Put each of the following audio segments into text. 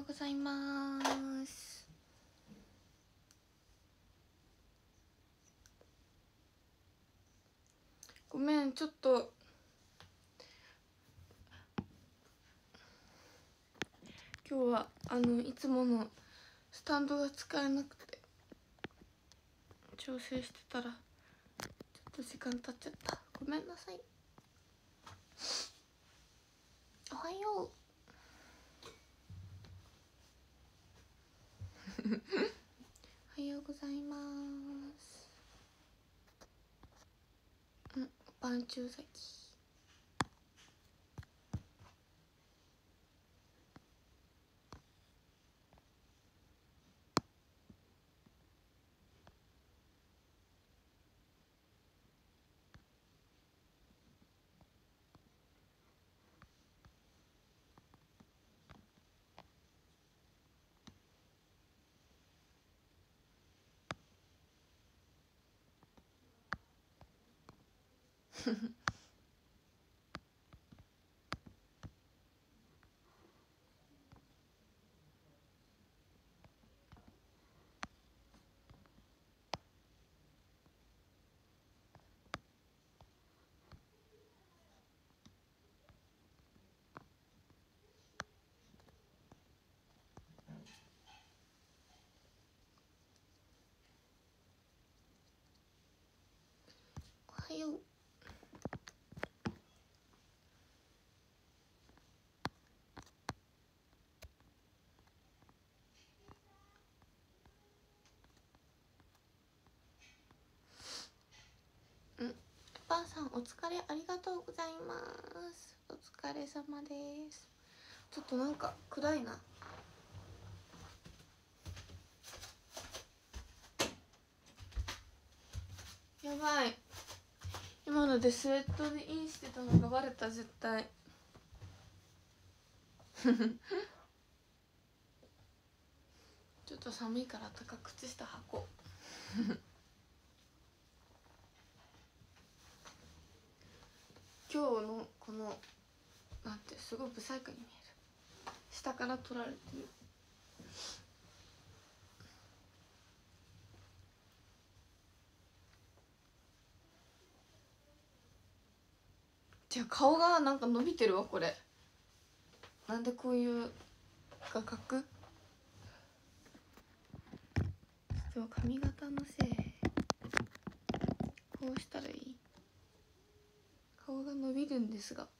ようございます。ごめん、ちょっと今日はいつものスタンドが使えなくて調整してたらちょっと時間経っちゃった。ごめんなさい。おはようおはようございます。おぱんちゅう咲きおはよう。おばあさんお疲れありがとうございます。お疲れ様です。ちょっとなんか暗いな。やばい、今のでスウェットでインしてたのがバレた。絶対ちょっと寒いから高靴下履こう今日のこのなんてすごいブサイクに見える。下から撮られてる。じゃあ顔がなんか伸びてるわ。これなんでこういう画角。でも髪型のせい。こうしたらいい。顔が伸びるんですが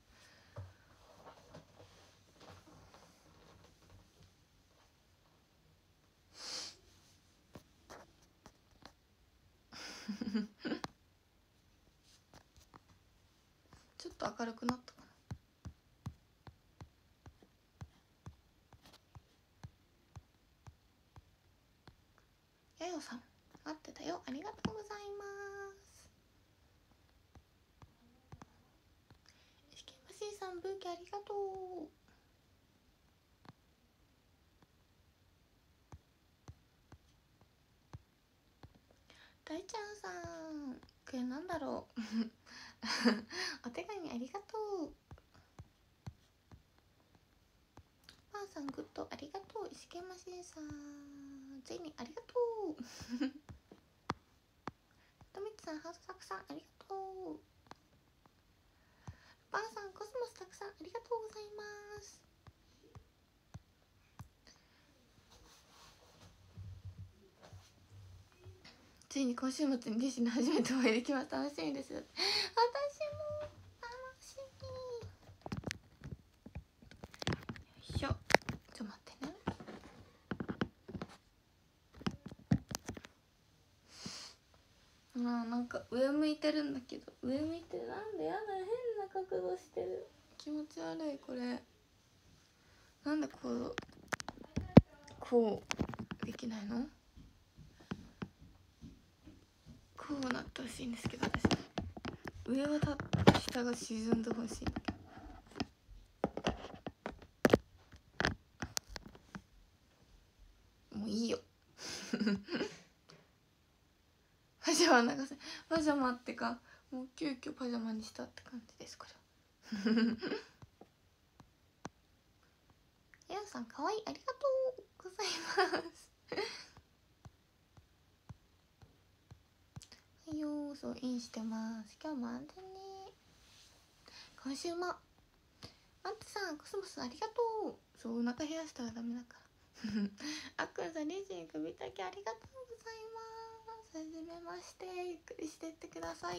ちょっと明るくなったかな。やよさん待ってたよ、ありがとうございます。しけましーさんブーケありがとう。大ちゃんさんこれなんだろうお手紙ありがとう。ばあさんグッドありがとう。石けましんさんゼニありがとうとみつさんハートたくさんありがとう。ばあさんコスモスたくさんありがとうございます。ついに今週末にディズニー初めてお会いできます。楽しみです。私も楽しみ。よいしょ。ちょっと待ってね。なんか上向いてるんだけど、上向いてる。なんでやだ、変な角度してる。気持ち悪い。これなんでこうできないの。こうなってほしいんですけど、私上は立って下が沈んでほしいんだけど、もういいよパジャマ長せ、パジャマってかもう急遽パジャマにしたって感じです。これやすさんかわいい、ありがとうございますはいよー、そうインしてます。今日も安全ね。今週もマッツさんコスモスありがとう。そう、お腹減らしたらダメだからあっくんさん、レジン首だけありがとうございます。はじめまして、ゆっくりしてってください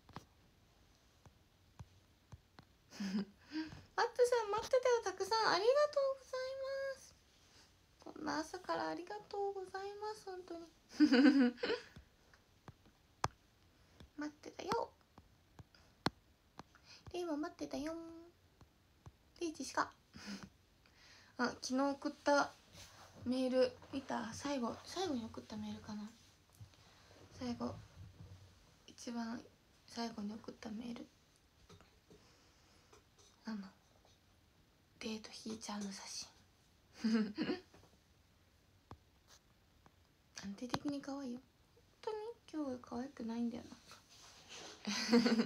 マッツさん待ってたよ、たくさんありがとうございます。こんな朝からありがとうございます、本当に待ってたよ。レイも待ってたよ。レイジしかあ、昨日送ったメール見た？最後に送ったメールかな。一番最後に送ったメール、デートひーちゃんの写真安定的に可愛いよ。本当に今日可愛くないんだよ、なんか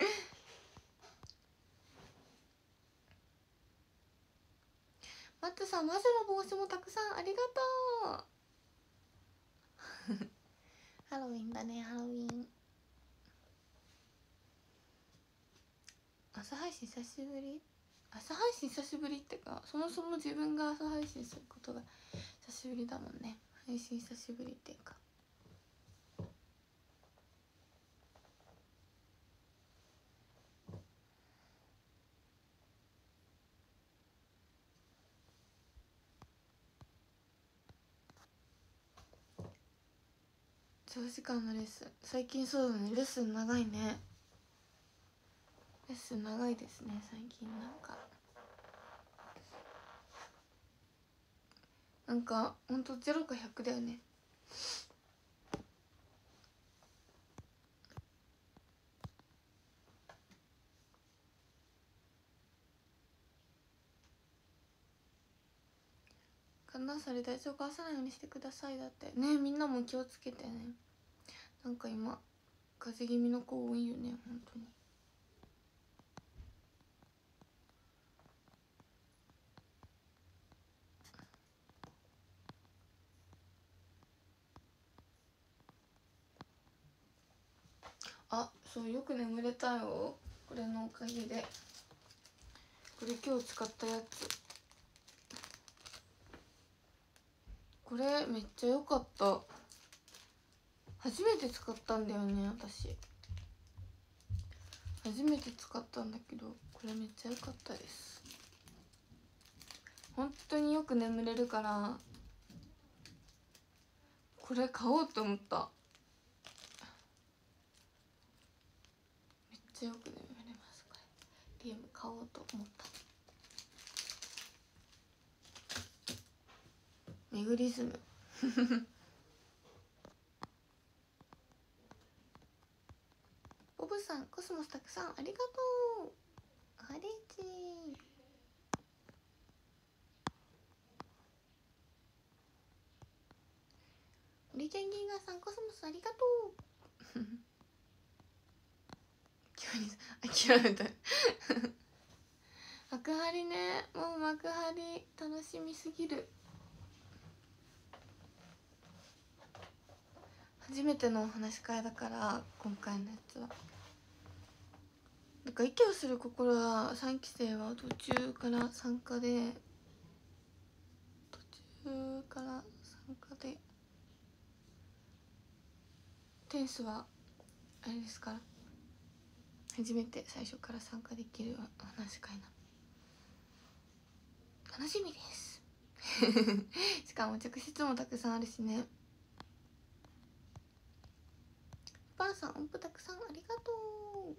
マットさん、魔女の帽子もたくさんありがとうハロウィンだね、ハロウィン。朝配信久しぶり。朝配信久しぶりってか、そもそも自分が朝配信することが久しぶりだもんね。配信久しぶりっていうか、長時間のレッスン、最近そうだね、レッスン長いね。レッスン長いですね最近。なんかほんと0か100だよね。寒暖差で体調壊さないようにしてくださいだってね。みんなも気をつけてね。なんか今風邪気味の子多いよね、本当に。あ、そう、よく眠れたよ、これのおかげで。これ今日使ったやつ、これめっちゃ良かった。初めて使ったんだよね、私。初めて使ったんだけど、これめっちゃ良かったです。本当によく眠れるから、これ買おうと思った。めっちゃよく眠れます。これゲーム買おうと思った。メグリズムボブさん、コスモスたくさんありがとう。ハレチオリジェンギーガーさん、コスモスありがとう急に諦めた幕張ね、もう幕張楽しみすぎる。初めてのお話し会だから、今回のやつはなんか息をする心は3期生は途中から参加で、テンスはあれですから、初めて最初から参加できるお話し会な、楽しみですしかも直接もたくさんあるしね。お母さん、音符たくさんありがとう。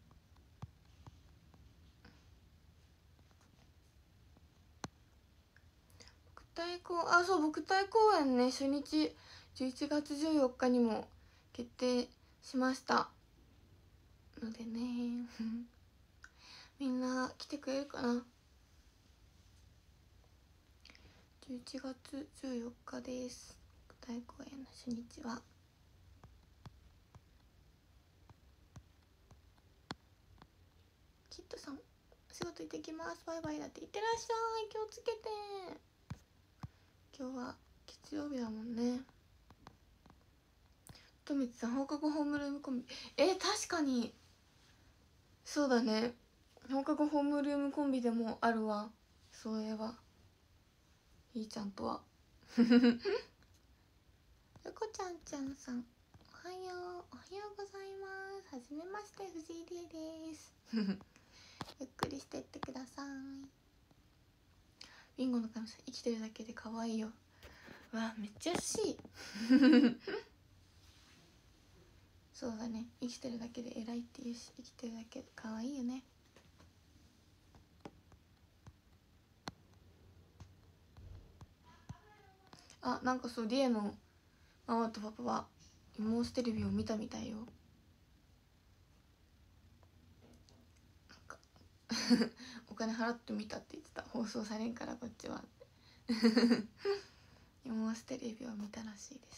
そう、僕体公演ね、初日11月14日にも決定しましたのでねみんな来てくれるかな。11月14日です、舞台公演の初日は。キッドさん、お仕事行ってきます、バイバイだって。いってらっしゃい、気をつけて。 今日は月曜日だもんね。とみつさん放課後ホームルームコンビ、確かにそうだね。放課後ホームルームコンビでもあるわ、そういえば。いいちゃんとはゆこちゃんちゃんさん、おはようございます。はじめまして、藤井理恵ですゆっくりしてってください。ビンゴの神さん、生きてるだけで可愛いよ。わ、めっちゃ優しいそうだね、生きてるだけで偉いって言うし、生きてるだけで可愛いよね。あ、なんかそう、リエのママとパパはモーステレビを見たみたいよ。なんかお金払って見たって言ってた。放送されんからこっちはモーステレビを見たらしいです。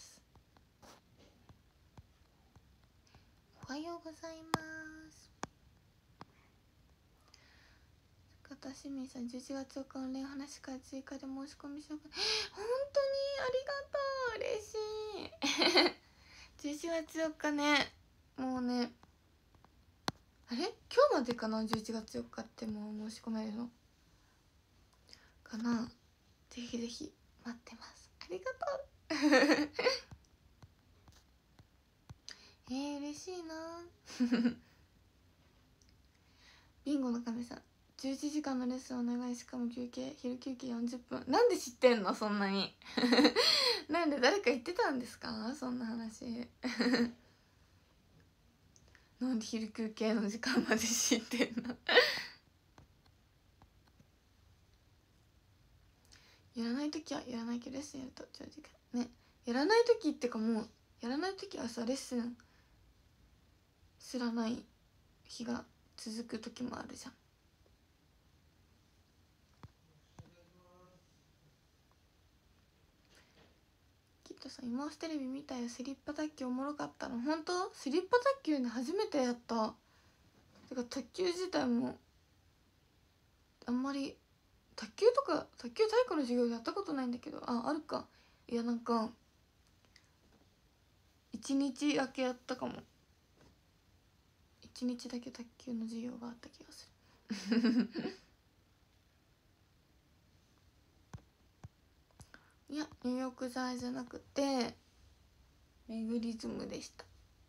おはようございます。高田清水さん、11月4日の連話から追加で申し込みしようか。本当にありがとう、嬉しい11月4日ね、もうね、あれ今日までかな。11月4日ってもう申し込めるのかな。ぜひぜひ待ってます。ありがとう嬉しいなビンゴの神さん、11時間のレッスンお願い、しかも休憩、昼休憩40分。なんで知ってんのそんなになんで、誰か言ってたんですかそんな話なんで昼休憩の時間まで知ってんのやらない時はやらないけど、レッスンやると長時間ね。やらない時ってか、もうやらない時はさ、レッスンすらない日が続く時もあるじゃん。きっとさ、今押しテレビ見たよ。スリッパ卓球おもろかったの。本当？スリッパ卓球ね、初めてやった。てか卓球自体もあんまり、卓球体育の授業でやったことないんだけど、あるか。いや、なんか1日だけやったかも。1日だけ卓球の授業があった気がするいや、入浴剤じゃなくてメグリズムでした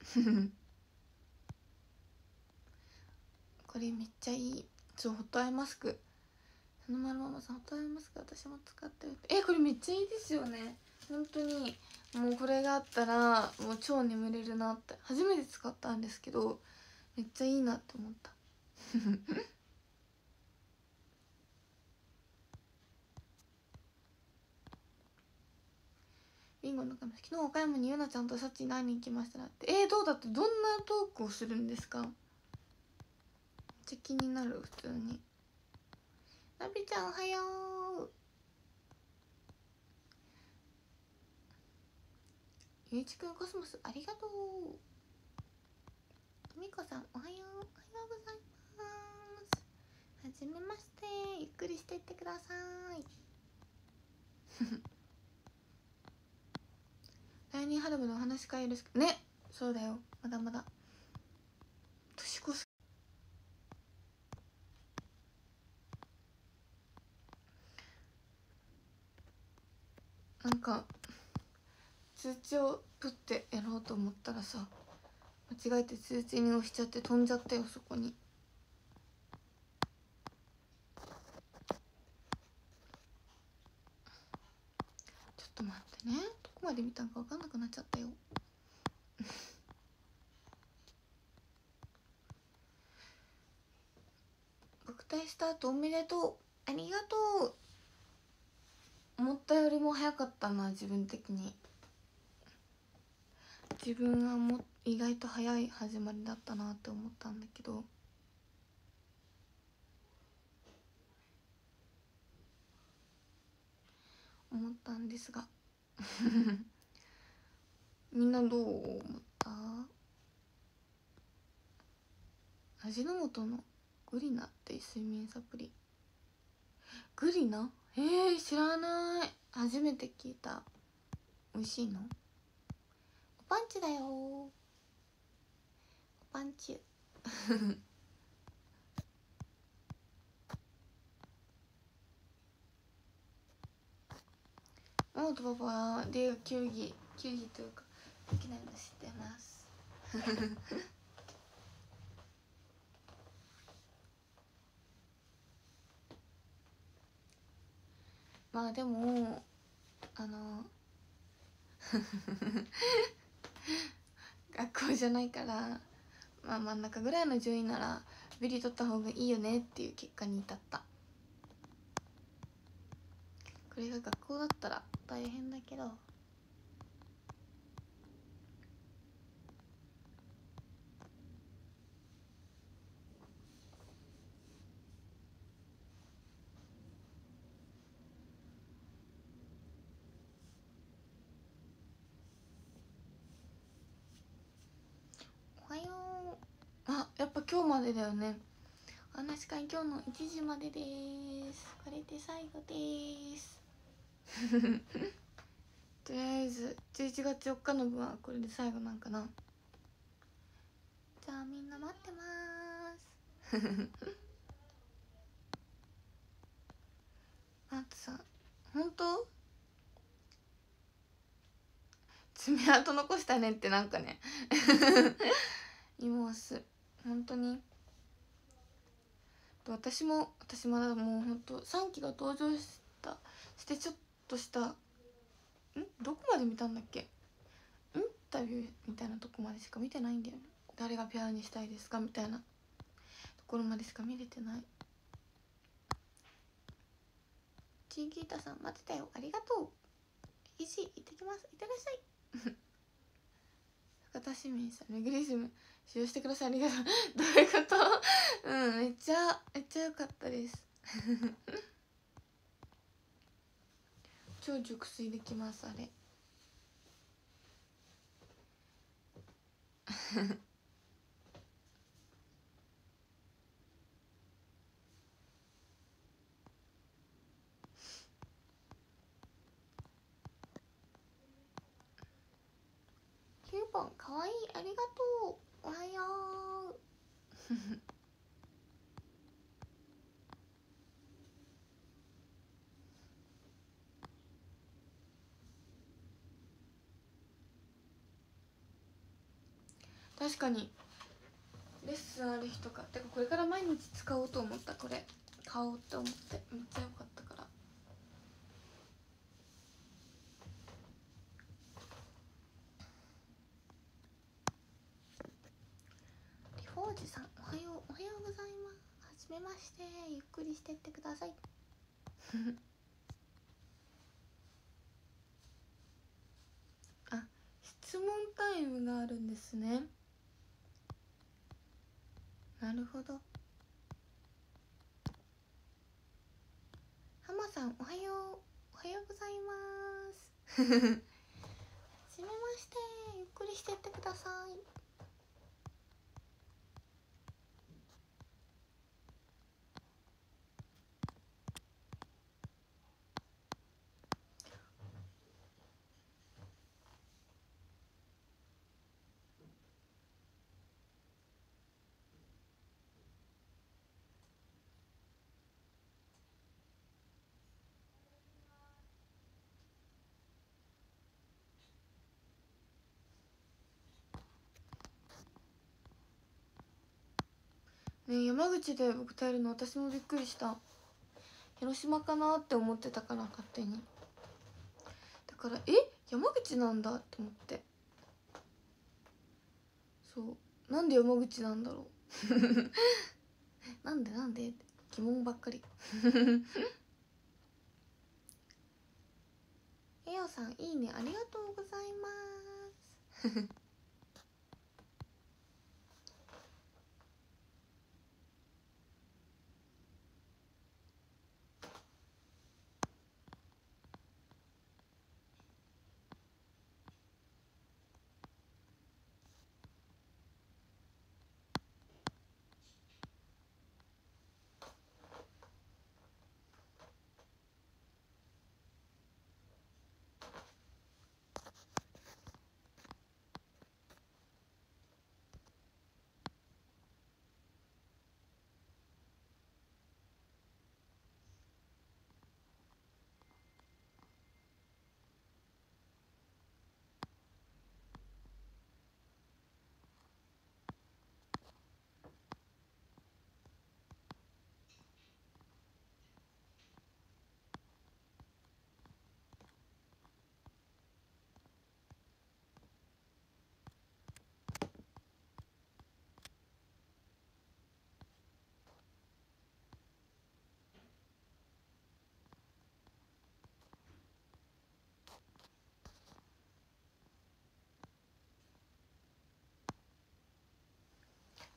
これめっちゃいい。そう、ホットアイマスク、そのまるママさん、ホットアイマスク私も使ってる。これめっちゃいいですよね。本当にもうこれがあったらもう超眠れるなって。初めて使ったんですけど、めっちゃいいなって思ったビンゴの神、昨日岡山にゆなちゃんとサチに会いに行きましたらって。どうだって、どんなトークをするんですか。めっちゃ気になる。普通に。ラビちゃんおはよう。ゆういちくんコスモスありがとう。みこさんおはようございます。はじめまして、ゆっくりしていってください来年春までお話し会よろしくね。そうだよ、まだまだ年越す。なんか通知をプッてやろうと思ったらさ、間違えて通知に押しちゃって飛んじゃったよ、そこに。ちょっと待ってね、どこまで見たんか分かんなくなっちゃったよ国体スタートおめでとう。ありがとう。思ったよりも早かったな、自分的に。自分は意外と早い始まりだったなって思ったんだけど、思ったんですがみんなどう思った？味の素のグリナって睡眠サプリ。グリナ知らない、初めて聞いた。美味しいの？おパンチだよ、おパンチママとパパはで球技というかできないの知ってますまあでも学校じゃないから、まあ真ん中ぐらいの順位ならビリ取った方がいいよねっていう結果に至った。これが学校だったら大変だけど、おはよう。あ、やっぱ今日までだよね。お話し会今日の1時までです。これで最後ですとりあえず11月4日の分はこれで最後なんかな。じゃあみんな待ってますあとさ、本当爪痕残したねってなんかね今す本当に私まだもうほんと3期が登場してちょっとしたどこまで見たんだっけ、インタビューみたいなとこまでしか見てないんだよね。誰がペアにしたいですかみたいなところまでしか見れてない。チンキータさん待ってたよ、ありがとう。いじ行ってきます、いってらっしゃい博多市民さん、メグリズム使用してください、ありがとうどういうことめっちゃ良かったです超熟睡できますあれ9番かわいい、ありがとう、おはよう確かにレッスンある日とか、てかこれから毎日使おうと思った。これ買おうって思ってめっちゃ良かったから。リフォージさんおはようございます。はじめまして、ゆっくりしてってくださいあ、質問タイムがあるんですね。なるほど。ハマさんおはようございますはじめまして、ゆっくりしてってください。ね、山口で僕耐えるの私もびっくりした。広島かなって思ってたから勝手に。だから山口なんだって思って。そうなんで山口なんだろうなんでって疑問ばっかりエオさんいいねありがとうございます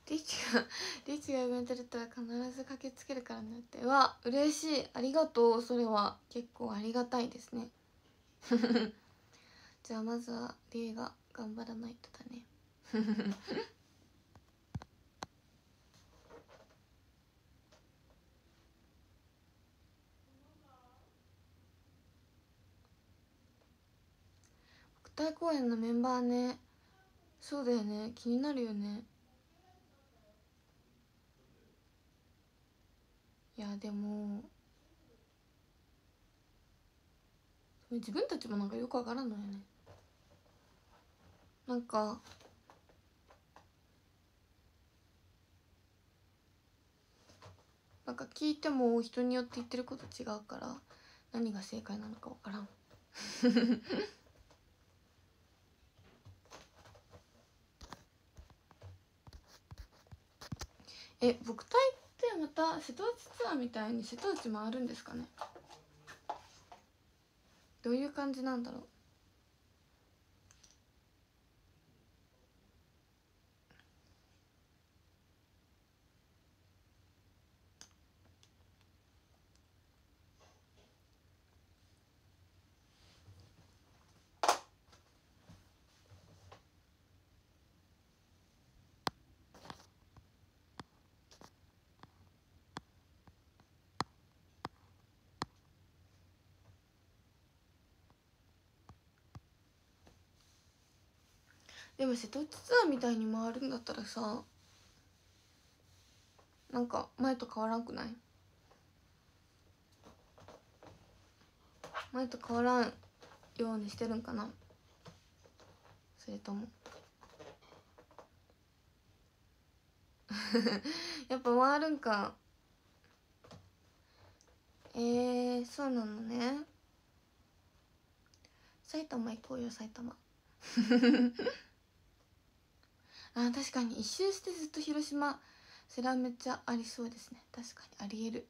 リチがイベント出たら必ず駆けつけるからねって。うわ嬉しい、ありがとう。それは結構ありがたいですねじゃあまずはリエが頑張らないとだね国体公演のメンバーね。そうだよね、気になるよね。いやでも自分たちもなんかよくわからんのよね。なんか聞いても人によって言ってること違うから何が正解なのかわからん僕隊ってまた瀬戸内ツアーみたいに瀬戸内回るんですかね。どういう感じなんだろう。でも瀬戸内ツアーみたいに回るんだったらさ、なんか前と変わらんくない？前と変わらんようにしてるんかな、それともやっぱ回るんか。そうなのね。埼玉行こうよ埼玉あ、確かに一周してずっと広島、それはめっちゃありそうですね。確かにありえる。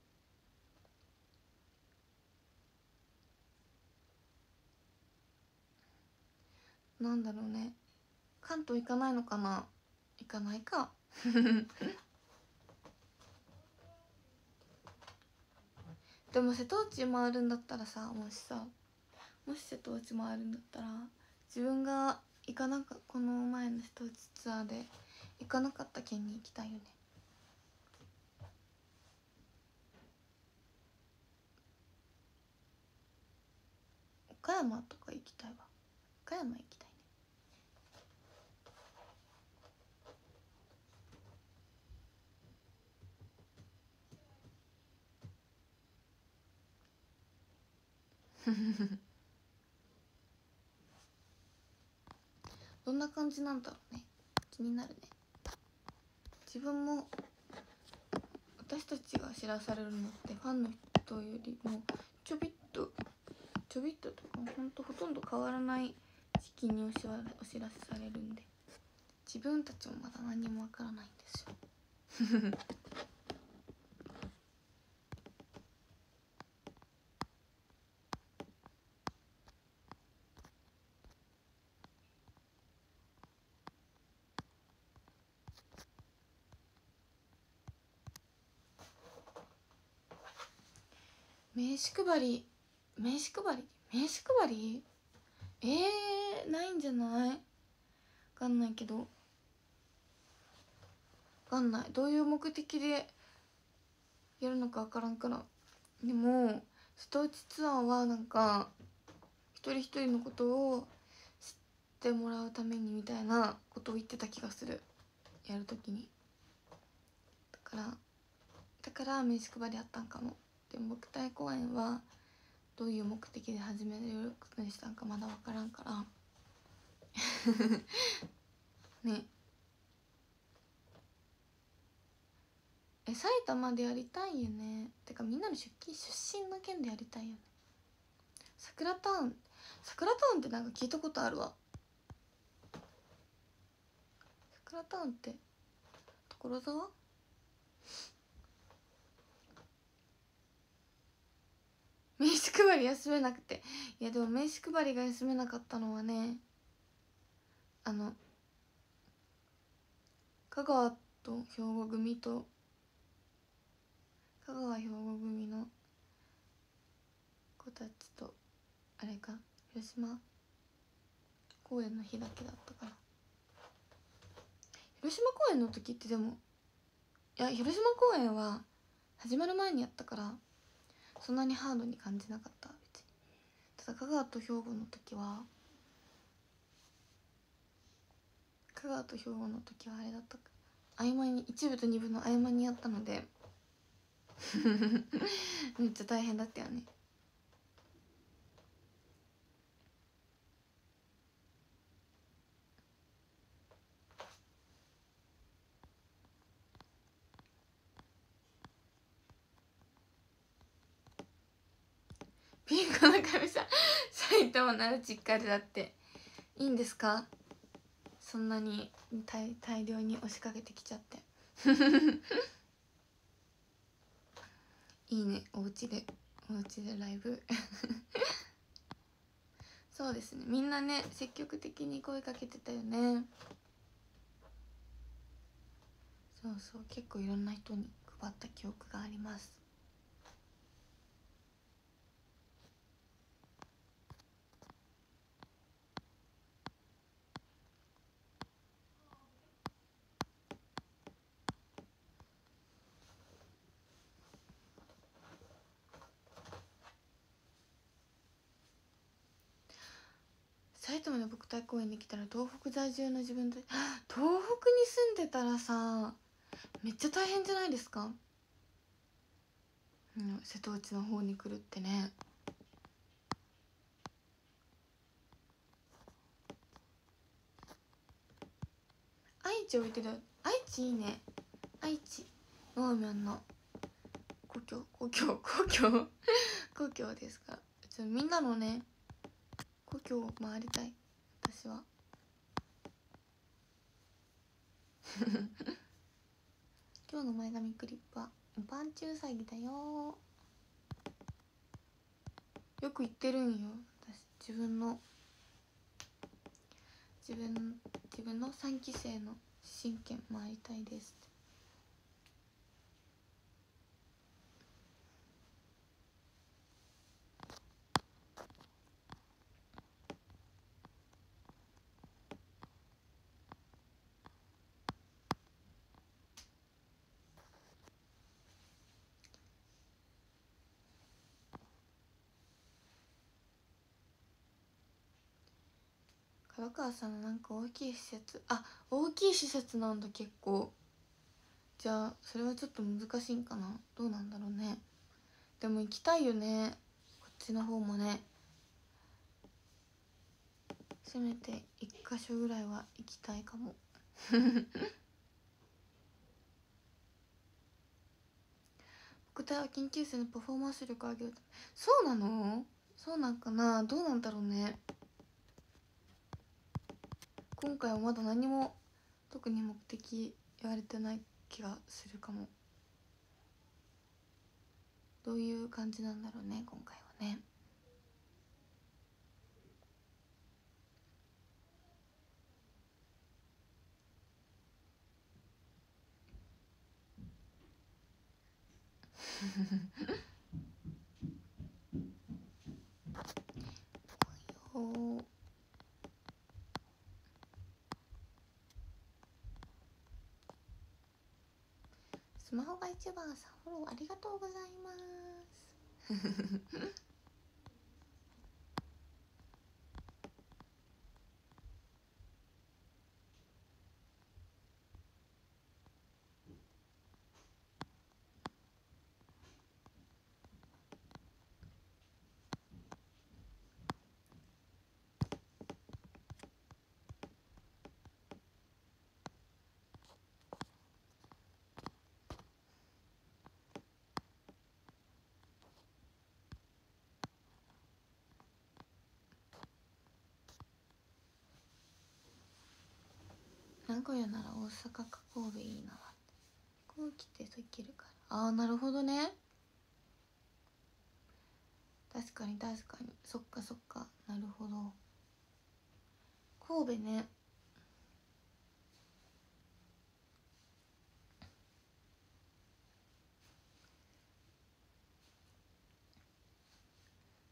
なんだろうね、関東行かないのかな。行かないかでも瀬戸内回るんだったらさ、もし瀬戸内回るんだったら自分が行かなかこの前の瀬戸内ツアーで行かなかった県に行きたいよね。岡山とか行きたいわ。岡山行きたいね。どんな感じなんだろうね、気になるね。自分も私たちが知らされるのってファンの人よりもちょびっととかほとんど変わらない時期にお知らせされるんで、自分たちもまだ何もわからないんですよ名刺配りないんじゃない？わかんないけど、わかんない、どういう目的でやるのかわからんから。でも瀬戸内ツアーはなんか一人一人のことを知ってもらうためにみたいなことを言ってた気がする、やるときに。だから名刺配りあったんかも。でも僕体公演はどういう目的で始めることにしたんかまだ分からんからね。埼玉でやりたいよね。てかみんなの出身の県でやりたいよね。桜タウンってなんか聞いたことあるわ。桜タウンって所沢？名刺配り休めなくて、いやでも名刺配りが休めなかったのはね、香川と兵庫組と香川兵庫組の子たちとあれか広島公演の日だけだったかな。広島公演の時ってでもいや広島公演は始まる前にやったからそんなにハードに感じなかった別に。ただ香川と兵庫の時はあれだった合間に1部と2部の合間にやったのでめっちゃ大変だったよね。ピンクの神さん埼玉なら実家でだっていいんですか、そんなに大量に押しかけてきちゃっていいね、お家でライブそうですね、みんなね積極的に声かけてたよね。そうそう、結構いろんな人に配った記憶があります。埼玉の僕大公園に来たら東北在住の自分で東北に住んでたらさめっちゃ大変じゃないですか、瀬戸内の方に来るってね。愛知置いてる。愛知いいね。愛知ワーミャンの故郷ですから、みんなのね故郷を回りたい私は今日の前髪クリップはパンチウサギだよ。よく言ってるんよ私、自分の3期生の親権回りたいですって。角川さんのなんか大きい施設なんだ結構。じゃあそれはちょっと難しいんかな、どうなんだろうね。でも行きたいよねこっちの方もね。せめて1箇所ぐらいは行きたいかも僕たは緊急生のパフォーマンス力を上げる。そうなの？そうなんかな、どうなんだろうね。今回はまだ何も特に目的言われてない気がするかも。どういう感じなんだろうね今回はね。おスマホが一番さんフォローありがとうございます名古屋なら大阪か神戸いいな。飛行機ってそう行けるから。ああなるほどね、確かにそっかなるほど。神戸ね、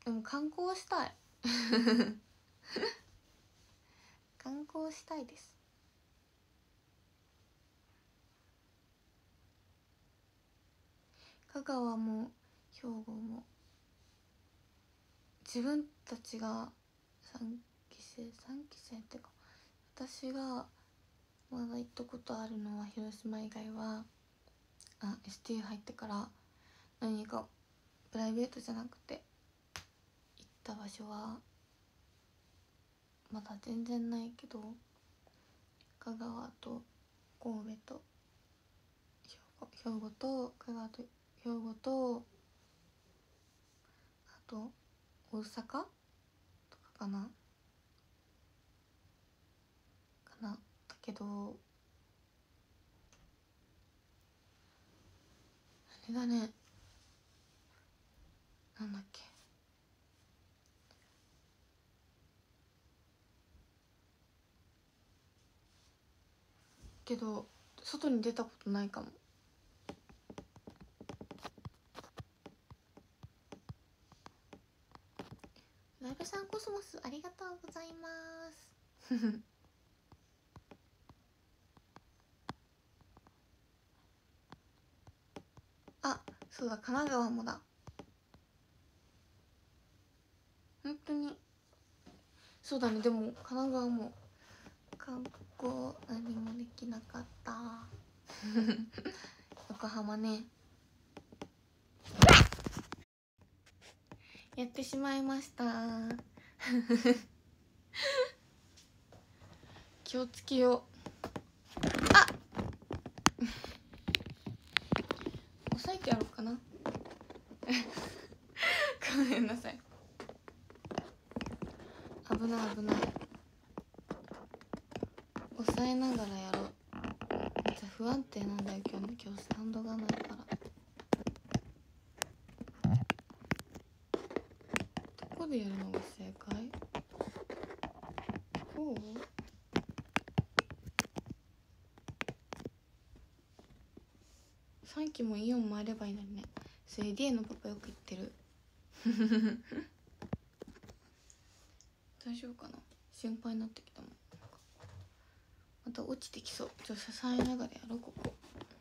でも観光したい観光したいです。香川も兵庫も自分たちが3期生ってか、私がまだ行ったことあるのは広島以外はSTU 入ってから何かプライベートじゃなくて行った場所はまだ全然ないけど、香川と神戸と兵庫と香川と兵庫とあと大阪とかだけど、あれだね、なんだっけ、けど外に出たことないかも。ライブさんコスモスありがとうございますあ、そうだ、神奈川もだ。本当にそうだね。でも神奈川も観光何もできなかった横浜ねやってしまいました気をつけよう。あ押さえてやろうかなごめんなさい、危ない危ない、押さえながらやろう。めっちゃ不安定なんだよ今日スタンドがないから。どこでやるのが正解？こう3期もイオン回ればいいのにね。それ D のパパよく言ってる大丈夫かな、心配になってきたもん。また落ちてきそう。支えながらやろうここ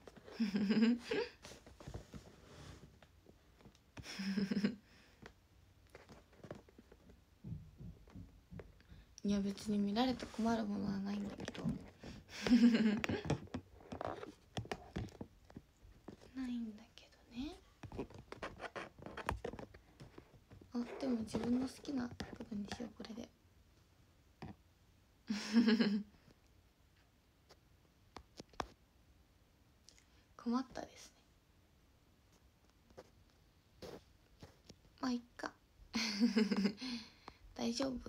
いや別に見られて困るものはないんだけどないんだけどね。でも自分の好きな部分にしようこれで困ったですね。まあいっか大丈夫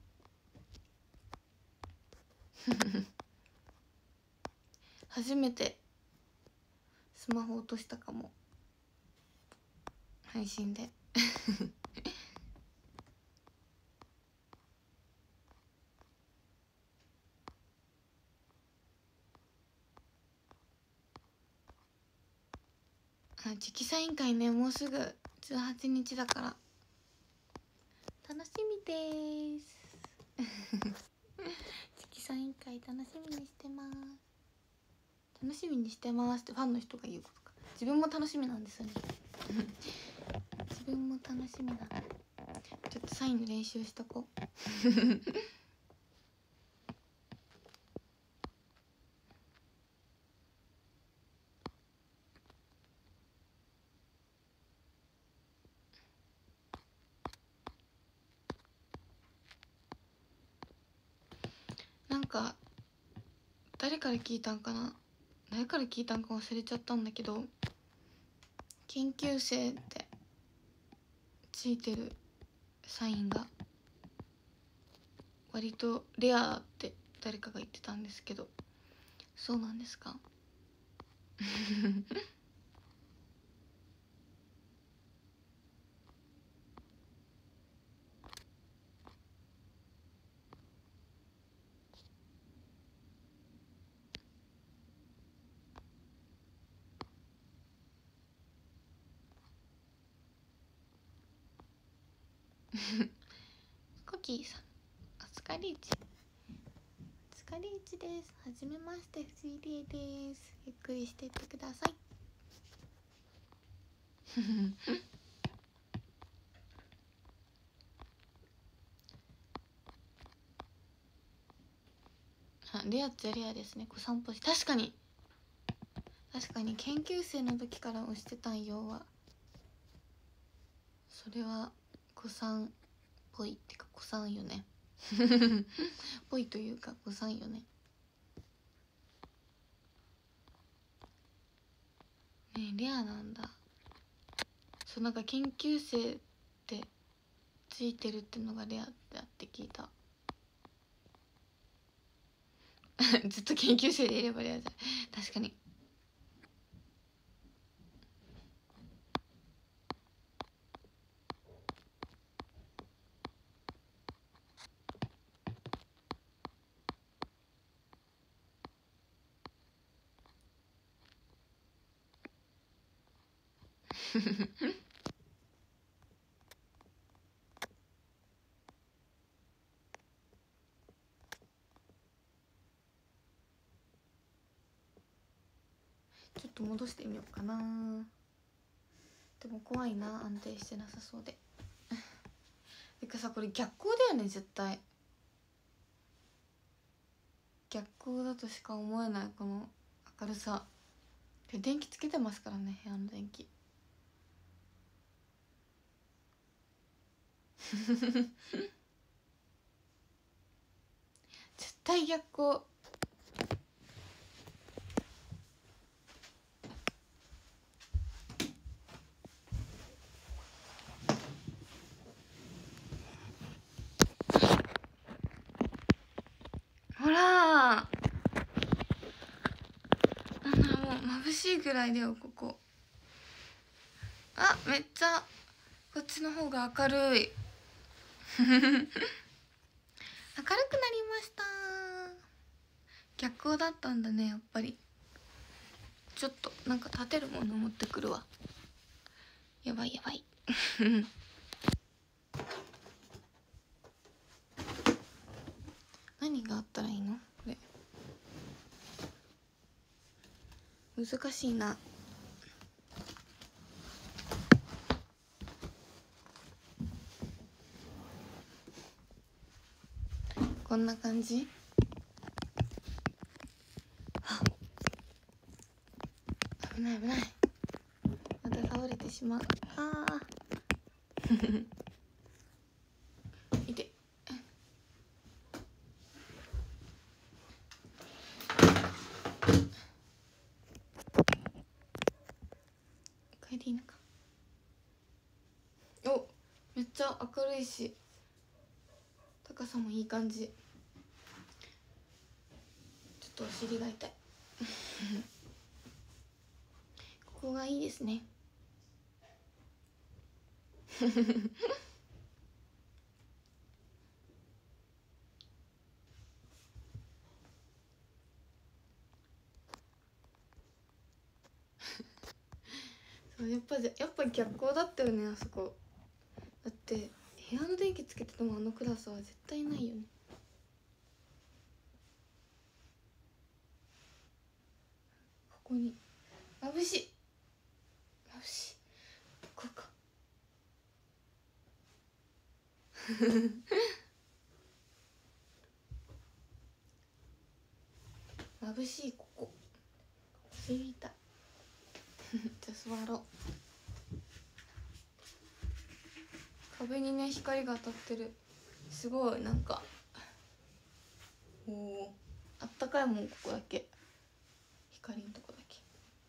初めてスマホ落としたかも、配信で直サイン会ね、もうすぐ18日だから楽しみです直サイン会楽しみにしてます。楽しみにしてますってファンの人が言うことか。自分も楽しみなんですよね自分も楽しみだ。ちょっとサインの練習しとこうなんか誰から聞いたんか忘れちゃったんだけど、研究生ってついてるサインが割とレアって誰かが言ってたんですけど、そうなんですかコキーさん、お疲れいち、お疲れいちです。はじめまして、藤井理恵です。ゆっくりしていってください。レアっちゃレアですね。お散歩し、確かに研究生の時から推してたんよは、それは子さんっぽいってか子さんよね。ぽいというか子さんよね。ねえ、レアなんだ。そう、なんか研究生ってついてるってのがレアだって聞いた。ずっと研究生でいればレアじゃん。確かに。ちょっと戻してみようかな。でも怖いな、安定してなさそうで。てかさ、これ逆光だよね絶対。逆光だとしか思えないこの明るさ。電気つけてますからね、部屋の電気。絶対逆光。ほらー、なんだろう、もう眩しいぐらいだよここ。あ、めっちゃこっちの方が明るい。明るくなりました。逆光だったんだね、やっぱり。ちょっとなんか立てるもの持ってくるわ。やばいやばい。何があったらいいのこれ。難しいな。こんな感じ。あ、危ない危ない。また倒れてしまう。ああ。いて。帰りいいのか。お、めっちゃ明るいし高さもいい感じ。ちょっとお尻が痛い。ここがいいですね。そう、やっぱ逆光だったよね、あそこ。だって部屋の電気つけててもあの暗さは絶対ないよね。ここに眩しい眩しい。こうか。眩しい、ここ知りたい。じゃあ座ろう。壁にね光が当たってる。すごいなんか、おお、あったかいもんここだけ。光のとこだけ。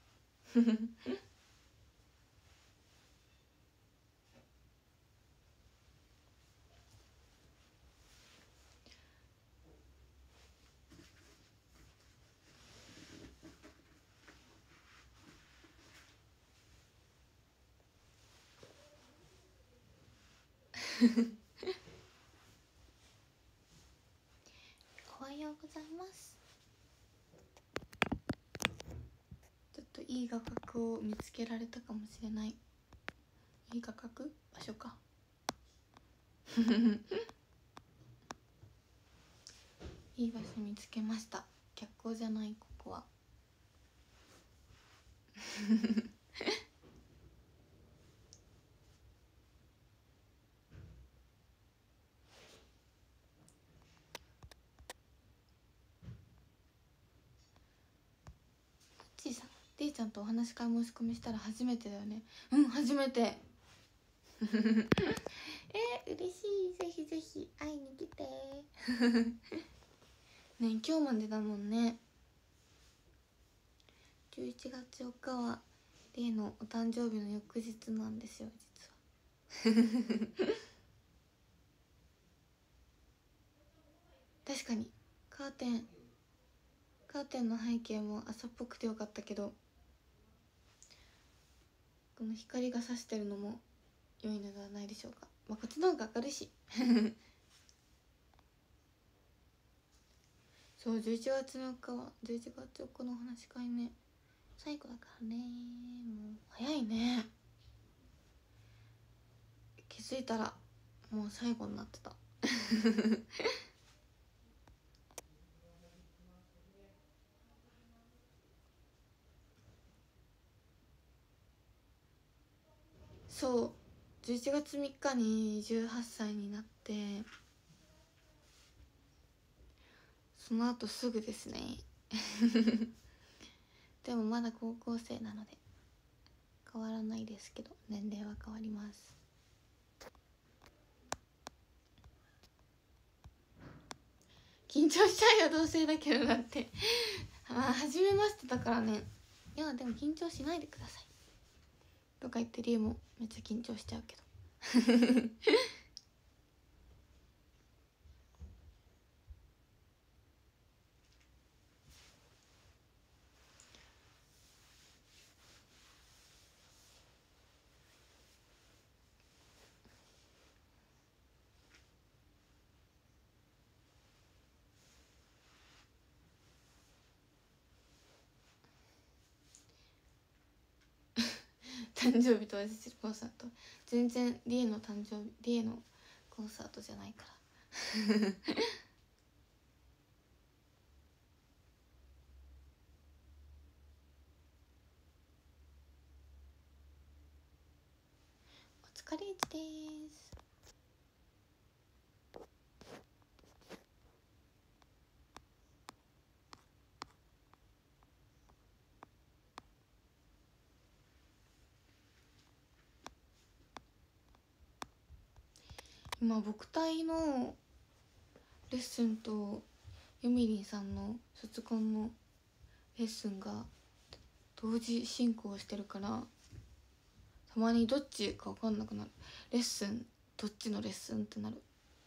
おはようございます。ちょっといい画角を見つけられたかもしれない。いい画角場所か。 いい場所見つけました。逆光じゃない、ここは。ちいさん、デイちゃんとお話し会申し込みしたら初めてだよね。うん、初めて。嬉しい。ぜひぜひ会いに来て。ね、今日までだもんね。11月4日はレイのお誕生日の翌日なんですよ、実は。確かにカーテンの背景も朝っぽくてよかったけど、この光が差してるのも良いのではないでしょうか。まあこっちの方が明るいし。そう、11月4日は11月4日のお話し会ね、最後だからね。もう早いね。気づいたらもう最後になってた。そう、11月3日に18歳になって、その後すぐですね。でもまだ高校生なので変わらないですけど、年齢は変わります。緊張しちゃうよ、同性だけど。だってまあ初めましてだからね。いやでも緊張しないでくださいとか言ってリエもめっちゃ緊張しちゃうけど。誕生日と同じコンサート、全然リエの誕生日、リエのコンサートじゃないから。お疲れです。今僕隊のレッスンとゆみりんさんの卒コンのレッスンが同時進行してるから、たまにどっちか分かんなくなる。レッスンどっちのレッスンってなる。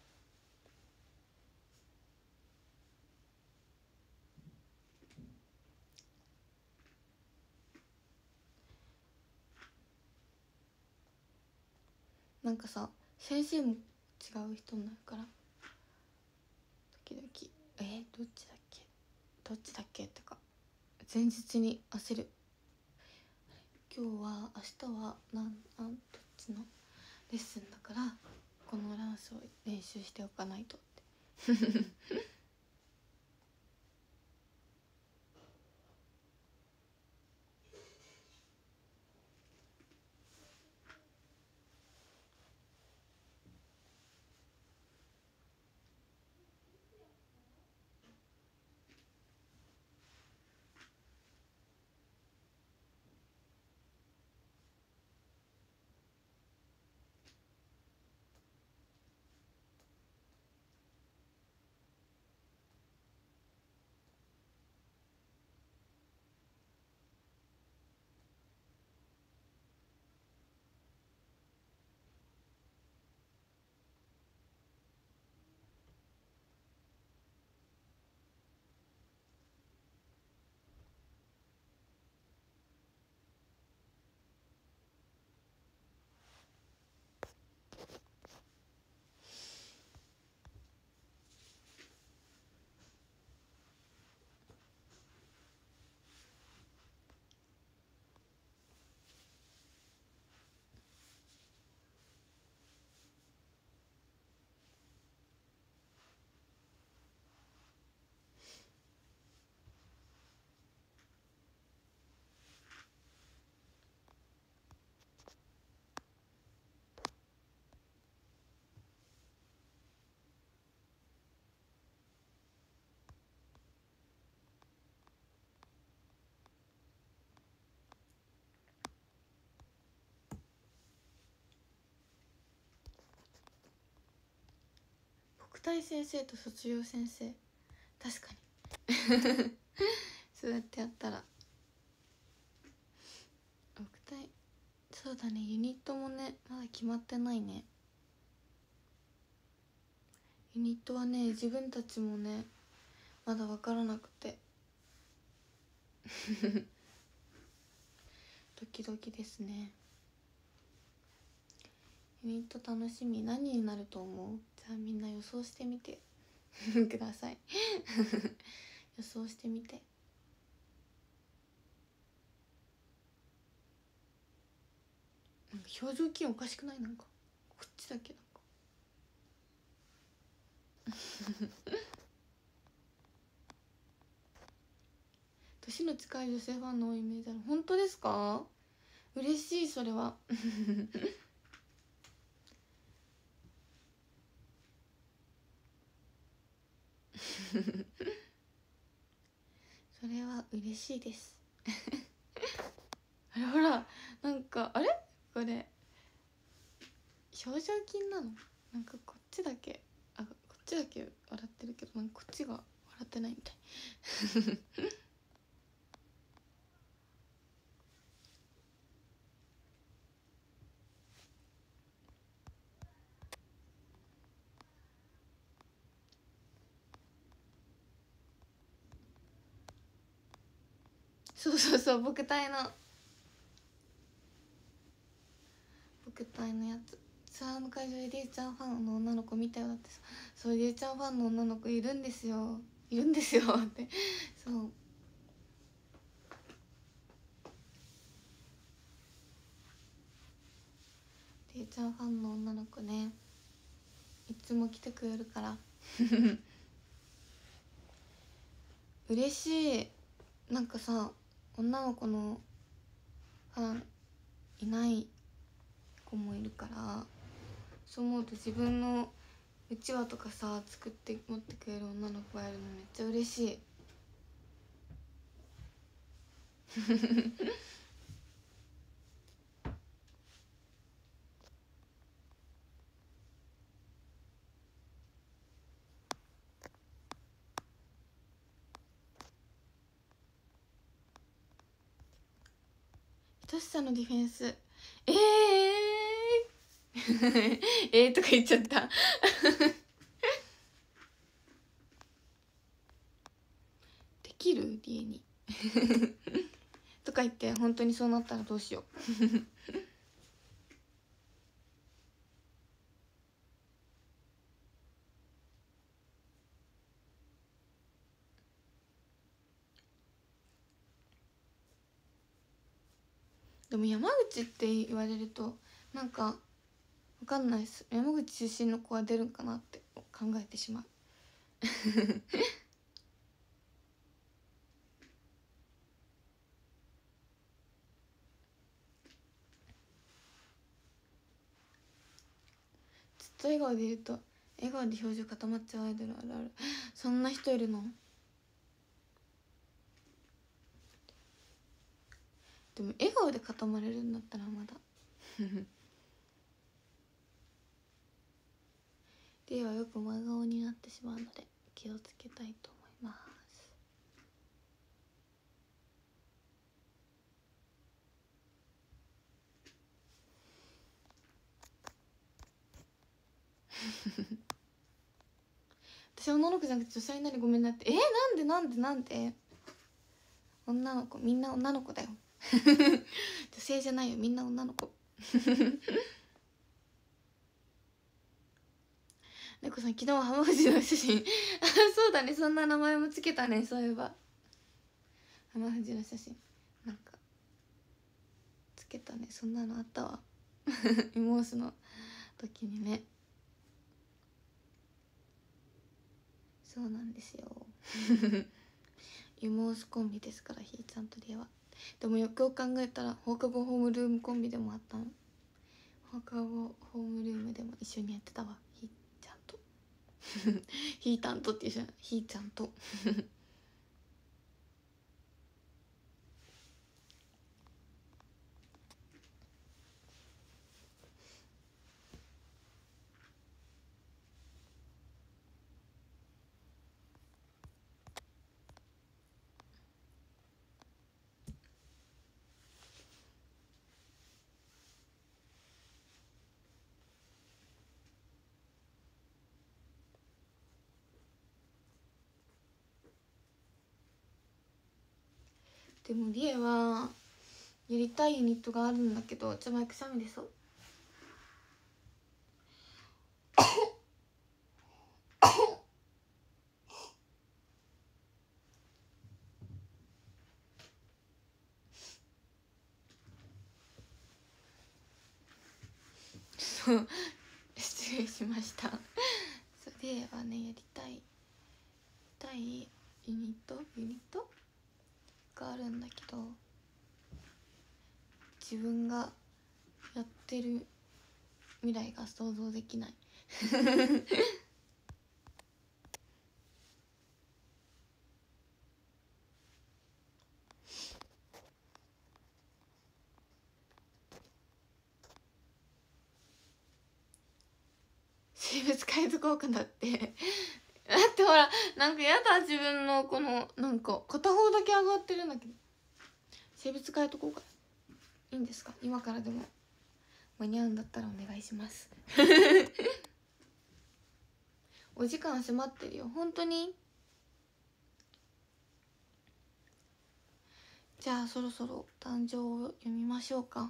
なんかさ、先生も違う人になるから時々どっちだっけどっちだっけとか前日に焦る。今日は明日はどっちのレッスンだから、このダンスを練習しておかないとって。 国体先生と卒業先生、確かにそうやってやったら国体、そうだね、ユニットもねまだ決まってないね。ユニットはね自分たちもねまだ分からなくてドキドキですね。ユニット楽しみ。何になると思う？じゃあみんな予想してみてください予想してみて。なんか表情筋おかしくない？なんかこっちだけなんか年の近い女性ファンの多いイメージある。本当ですか？嬉しい、それはそれは嬉しいですあれほら、なんかあれこれ表情筋なの？なんかこっちだけ、こっちだけ笑ってるけど、なんかこっちが笑ってないみたいそうそうそう、僕体のやつ。ツアーの会場でりゅうちゃんファンの女の子見たよ。だってさ、そうりゅうちゃんファンの女の子いるんですよってそうりゅうちゃんファンの女の子ねいつも来てくれるから嬉しい。なんかさ、女の子のファンいない子もいるから、そう思うと自分のうちわとかさ作って持ってくれる女の子がいるのめっちゃ嬉しいひとしさんのディフェンス、とか言っちゃったできる家にとか言って本当にそうなったらどうしようでも山口って言われるとなんかわかんないっす。山口出身の子は出るんかなって考えてしまうずっと笑顔でいると笑顔で表情固まっちゃうアイドルあるある。そんな人いるの？でも笑顔で固まれるんだったらまだではよく真顔になってしまうので気をつけたいと思います私女の子じゃなくて女性になりごめんなって。なんで女の子、みんな女の子だよ女性じゃないよ、みんな女の子猫さん昨日は浜藤の写真そうだね、そんな名前もつけたね、そういえば浜藤の写真なんかつけたね、そんなのあったわイモースの時にね。そうなんですよイモースコンビですから、ひーちゃんとりえは。でもよくよく考えたら放課後ホームルームコンビでもあったの。放課後ホームルームでも一緒にやってたわ、ひーちゃんとひーたんとって一緒に、ひーちゃんとでもリエはやりたいユニットがあるんだけど、マイクシャミでそう。そう失礼しました。そうリエはねやりたいユニットがあるんだけど、自分がやってる未来が想像できない。生物海賊効果だってだってほらなんかやだ、自分のこのなんか片方だけ上がってるんだけど。生物海賊効果いいんですか？今からでも間に合うんだったらお願いします。お時間迫ってるよ本当に。じゃあそろそろ誕生を読みましょうか。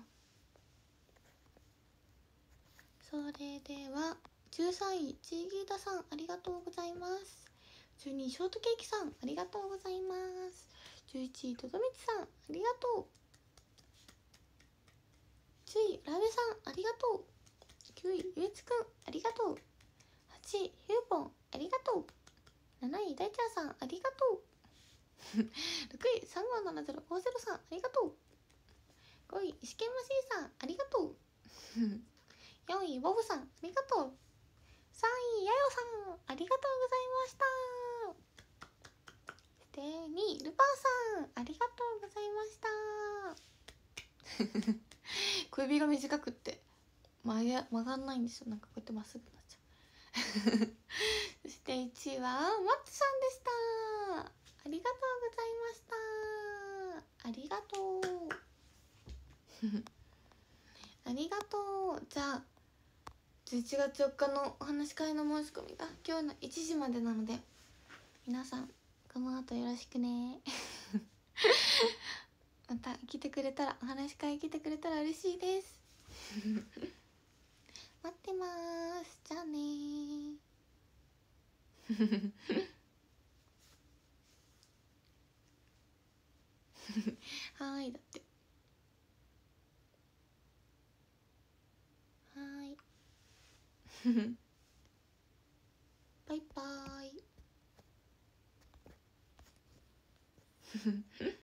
それでは13位チーギータさんありがとうございます。12位ショートケーキさんありがとうございます。11位とどみちさんありがとう。10位ラベさんありがとう。9位ゆうちくんありがとう。8位ヒューポンありがとう。7位大ちゃんさんありがとう。6位357050さんありがとう。5位石剣マシーさんありがとう。4位ボブさんありがとう。3位ヤヨさんありがとうございました。そして2位ルパンさんありがとうございました。小指が短くって曲がんないんですよ。なんかこうやってまっすぐになっちゃう。そして1位はマッツさんでした。ありがとうございました。ありがとう。ありがとう。じゃあ11月4日のお話し会の申し込みが今日の1時までなので、皆さんこの後よろしくね。また来てくれたら、お話し会来てくれたら嬉しいです。待ってます。じゃあねはーいだって。はーい。バイバーイ。